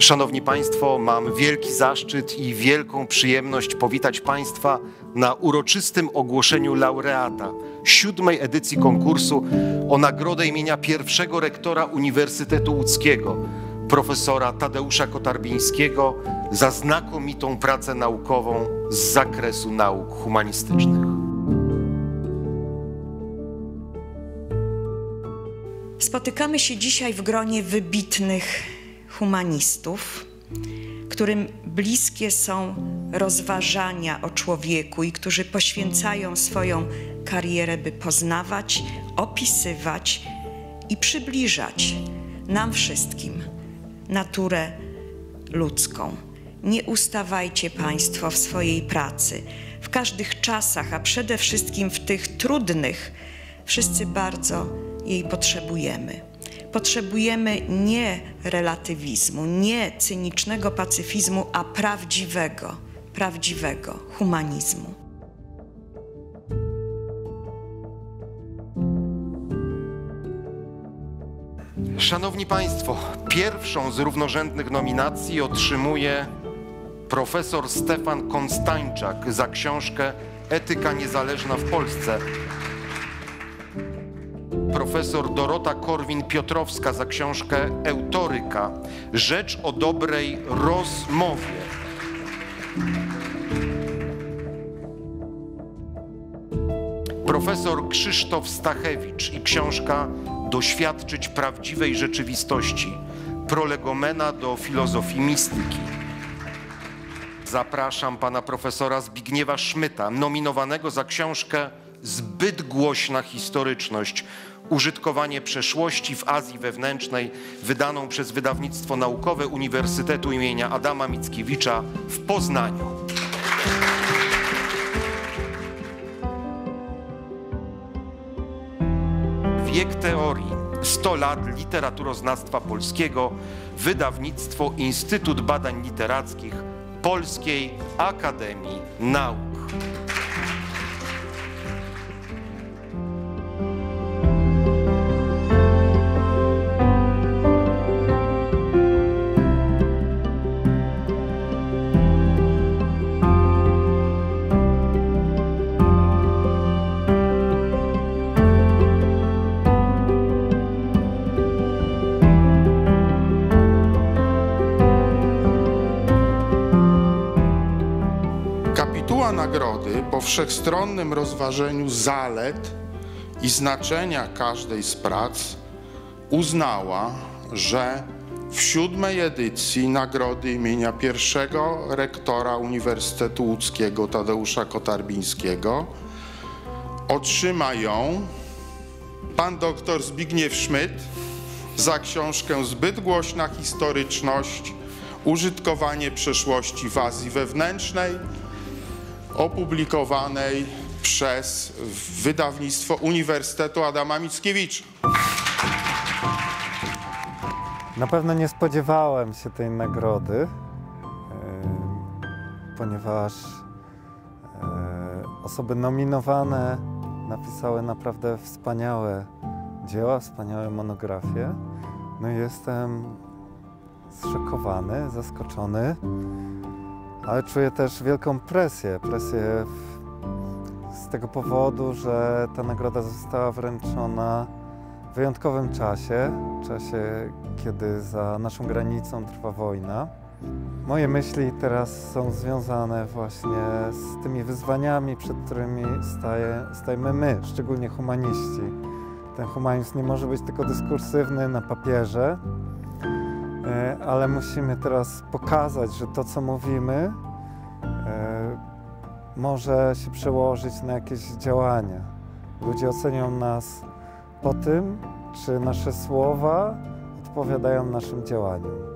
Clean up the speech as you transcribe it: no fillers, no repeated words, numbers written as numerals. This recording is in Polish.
Szanowni Państwo, mam wielki zaszczyt i wielką przyjemność powitać Państwa na uroczystym ogłoszeniu laureata 7. edycji konkursu o nagrodę imienia pierwszego rektora Uniwersytetu Łódzkiego, profesora Tadeusza Kotarbińskiego, za znakomitą pracę naukową z zakresu nauk humanistycznych. Spotykamy się dzisiaj w gronie wybitnych humanistów, którym bliskie są rozważania o człowieku i którzy poświęcają swoją karierę, by poznawać, opisywać i przybliżać nam wszystkim naturę ludzką. Nie ustawajcie Państwo w swojej pracy. W każdych czasach, a przede wszystkim w tych trudnych, wszyscy bardzo jej potrzebujemy. Potrzebujemy nie relatywizmu, nie cynicznego pacyfizmu, a prawdziwego humanizmu. Szanowni Państwo, pierwszą z równorzędnych nominacji otrzymuje profesor Stefan Konstańczak za książkę Etyka niezależna w Polsce. Profesor Dorota Korwin-Piotrowska za książkę Eutoryka. Rzecz o dobrej rozmowie. Profesor Krzysztof Stachewicz i książka Doświadczyć prawdziwej rzeczywistości. Prolegomena do filozofii mistyki. Zapraszam pana profesora Zbigniewa Szmyta, nominowanego za książkę Zbyt głośna historyczność. Użytkowanie przeszłości w Azji Wewnętrznej, wydaną przez wydawnictwo naukowe Uniwersytetu imienia Adama Mickiewicza w Poznaniu. Wiek teorii. 100 lat literaturoznawstwa polskiego. Wydawnictwo Instytut Badań Literackich Polskiej Akademii Nauk. Kapituła nagrody po wszechstronnym rozważeniu zalet i znaczenia każdej z prac uznała, że w 7. edycji nagrody imienia pierwszego rektora Uniwersytetu Łódzkiego Tadeusza Kotarbińskiego otrzyma ją pan dr Zbigniew Szmyt za książkę Zbyt głośna historyczność, użytkowanie przeszłości w Azji Wewnętrznej, opublikowanej przez wydawnictwo Uniwersytetu Adama Mickiewicza. Na pewno nie spodziewałem się tej nagrody, ponieważ osoby nominowane napisały naprawdę wspaniałe dzieła, wspaniałe monografie. No i jestem zszokowany, zaskoczony. Ale czuję też wielką presję z tego powodu, że ta nagroda została wręczona w wyjątkowym czasie, kiedy za naszą granicą trwa wojna. Moje myśli teraz są związane właśnie z tymi wyzwaniami, przed którymi stajemy my, szczególnie humaniści. Ten humanizm nie może być tylko dyskursywny na papierze, ale musimy teraz pokazać, że to, co mówimy, może się przełożyć na jakieś działania. Ludzie ocenią nas po tym, czy nasze słowa odpowiadają naszym działaniom.